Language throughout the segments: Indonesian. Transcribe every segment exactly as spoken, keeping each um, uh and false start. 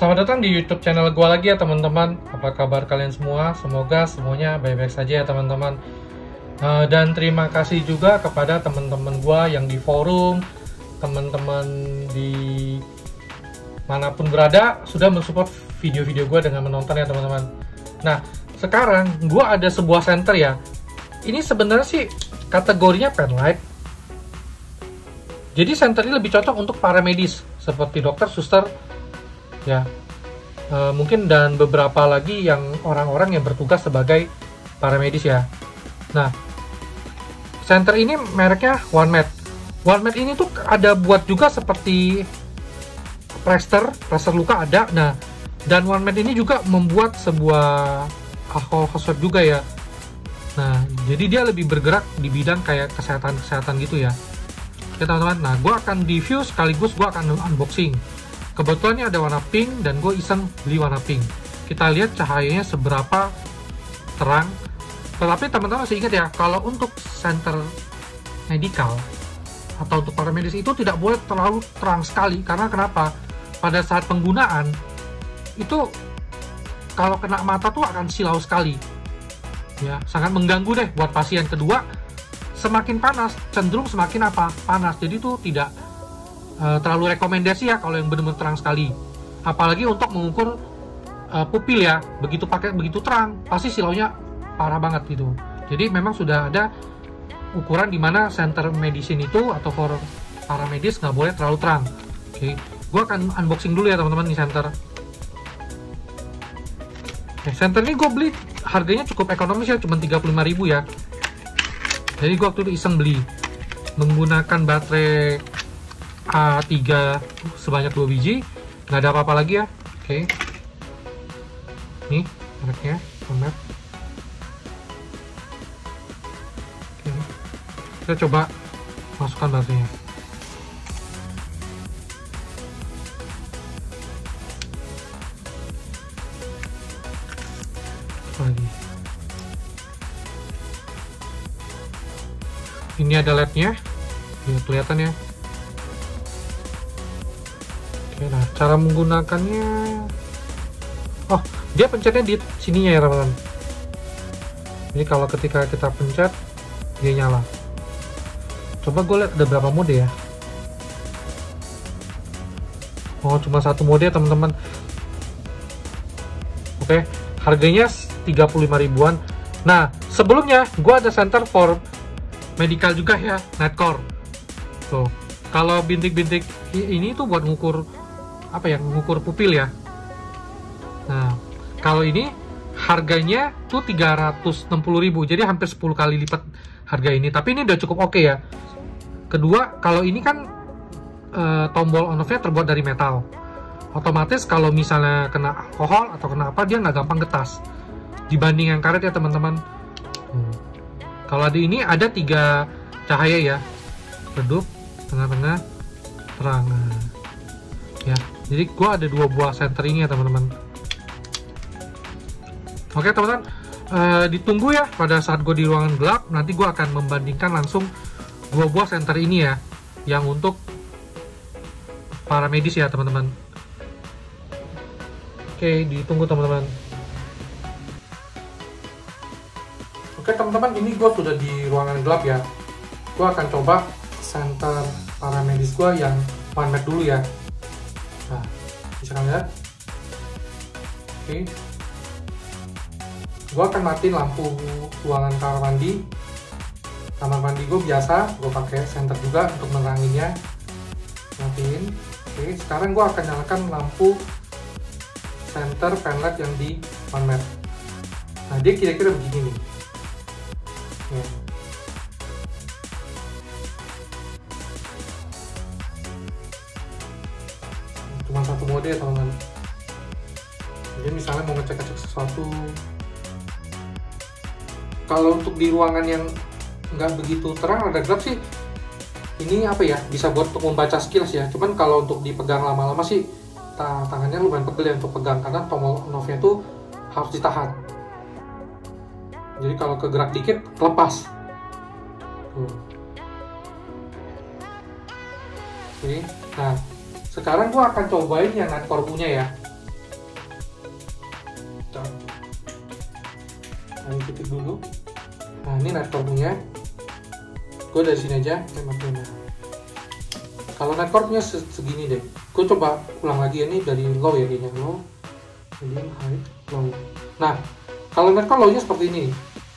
Selamat datang di YouTube channel gua lagi ya teman-teman. Apa kabar kalian semua? Semoga semuanya baik-baik saja ya teman-teman. Uh, dan terima kasih juga kepada teman-teman gua yang di forum, teman-teman di manapun berada sudah mensupport video-video gua dengan menonton ya teman-teman. Nah, sekarang gua ada sebuah center ya. Ini sebenarnya sih kategorinya pen light. Jadi center ini lebih cocok untuk para medis seperti dokter, suster, ya e, mungkin dan beberapa lagi yang orang-orang yang bertugas sebagai para medis ya. Nah, center ini mereknya OneMed. OneMed ini tuh ada buat juga seperti plester, plester luka ada. Nah, dan OneMed ini juga membuat sebuah alkohol swab juga ya. Nah, jadi dia lebih bergerak di bidang kayak kesehatan-kesehatan gitu ya. Oke teman-teman, nah gue akan review sekaligus gue akan unboxing. Kebetulan ini ada warna pink dan gue iseng beli warna pink. Kita lihat cahayanya seberapa terang. Tetapi teman-teman masih ingat ya, kalau untuk center medical atau untuk para medis itu tidak boleh terlalu terang sekali. Karena kenapa? Pada saat penggunaan itu kalau kena mata tuh akan silau sekali. Ya, sangat mengganggu deh buat pasien. Kedua, semakin panas cenderung semakin apa? Panas. Jadi itu tidak uh, terlalu rekomendasi ya kalau yang benar-benar terang sekali. Apalagi untuk mengukur uh, pupil ya. Begitu pakai begitu terang, pasti silaunya parah banget gitu. Jadi memang sudah ada ukuran di mana center medicine itu atau for para medis nggak boleh terlalu terang. Oke, gue akan unboxing dulu ya teman-teman di center. Oke, center ini gue beli harganya cukup ekonomis ya, cuma tiga puluh lima ribu ya. Jadi gue waktu itu iseng beli menggunakan baterai A tiga sebanyak dua biji, nggak ada apa-apa lagi ya. Oke, nih mereknya OneMed. Oke, kita coba masukkan baterainya. Lagi. Ini ada L E D-nya, ya, kelihatan ya. Oke, nah cara menggunakannya, oh dia pencetnya di sininya ya teman-teman. Jadi kalau ketika kita pencet dia nyala. Coba gue lihat ada berapa mode ya. Oh cuma satu mode ya teman-teman. Oke, harganya tiga puluh lima ribuan. Nah sebelumnya gue ada center for medical juga ya, Netcore. Tuh, kalau bintik-bintik ini tuh buat ngukur apa ya, ngukur pupil ya. Nah, kalau ini harganya tuh tiga ratus enam puluh ribu, jadi hampir sepuluh kali lipat harga ini. Tapi ini udah cukup oke ya. Kedua, kalau ini kan e, tombol on off-nya terbuat dari metal. Otomatis kalau misalnya kena alkohol atau kena apa, dia nggak gampang getas. Dibanding yang karet ya teman-teman. Hmm. Kalau di ini ada tiga cahaya ya, redup, tengah-tengah, terang. Ya, jadi gua ada dua buah center ini ya teman-teman. Oke teman-teman, uh, ditunggu ya pada saat gue di ruangan gelap. Nanti gua akan membandingkan langsung dua buah center ini ya, yang untuk para medis ya teman-teman. Oke, ditunggu teman-teman. Oke teman-teman, ini gue sudah di ruangan gelap ya. Gue akan coba center para medis gue yang OneMed dulu ya. Nah, bisa kalian lihat. Oke. Gue akan matiin lampu ruangan kamar mandi. Kamar mandi gue biasa, gue pakai center juga untuk meneranginya. Matiin. Oke, sekarang gue akan nyalakan lampu center pen light yang di OneMed. Nah, dia kira-kira begini nih. Ya. Cuma satu mode ya teman-teman. Jadi misalnya mau ngecek-ngecek sesuatu, kalau untuk di ruangan yang nggak begitu terang, ada gelap sih, ini apa ya, bisa buat untuk membaca sekilas ya. Cuman kalau untuk dipegang lama-lama sih tangannya lumayan pegel ya untuk pegang, karena tombol on-off-nya tuh harus ditahan. Jadi kalau kegerak dikit, lepas. Tuh. Oke, nah sekarang gua akan cobain yang Netcore punya ya. Nightcore punya. Gue dari sini aja tembaknya. Kalau Nightcore punya segini deh. Gue coba ulang lagi ya, ini dari low ya kayaknya, low, medium, high, low. Nah, kalau Nightcore low-nya seperti ini.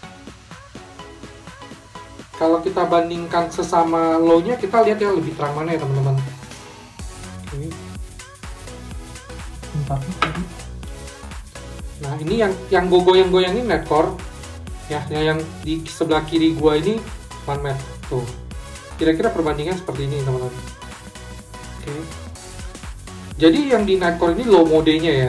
Kalau kita bandingkan sesama low-nya, kita lihat ya lebih terang mana ya teman-teman. Oke. Nah, ini yang yang gue goyang-goyang ini Nightcore. Ya, yang di sebelah kiri gua ini one mat. Tuh. Kira-kira perbandingan seperti ini, teman-teman. Oke. Jadi yang di Nightcore ini low modenya ya.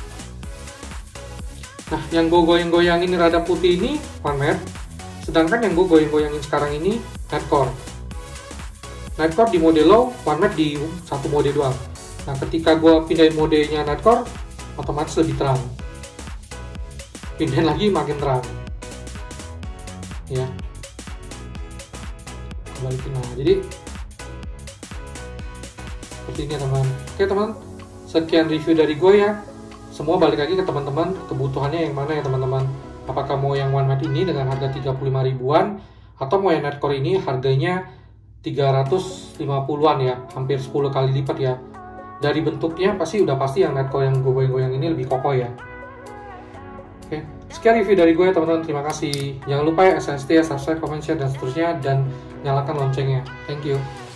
Nah, yang gue goyang-goyangin rada putih ini one mat. Sedangkan yang gue goyang-goyangin sekarang ini Nightcore. Nightcore di mode low, one mat di satu mode doang. Nah, ketika gue pindahin modenya Nightcore, otomatis lebih terang. Pindahin lagi makin terang. Ya. Balikin, nah jadi seperti ini teman. Oke teman, sekian review dari gue ya. Semua balik lagi ke teman-teman, kebutuhannya yang mana ya teman-teman. Apakah mau yang one mat ini dengan harga tiga puluh lima ribuan, atau mau yang Nightcore ini harganya tiga ratus lima puluhan ya, hampir sepuluh kali lipat ya. Dari bentuknya pasti udah pasti yang Nightcore yang gue goyang-goyang ini lebih kokoh ya. Oke, sekian review dari gue ya teman-teman, terima kasih. Jangan lupa ya S S T, subscribe, comment, share, dan seterusnya, dan nyalakan loncengnya. Thank you.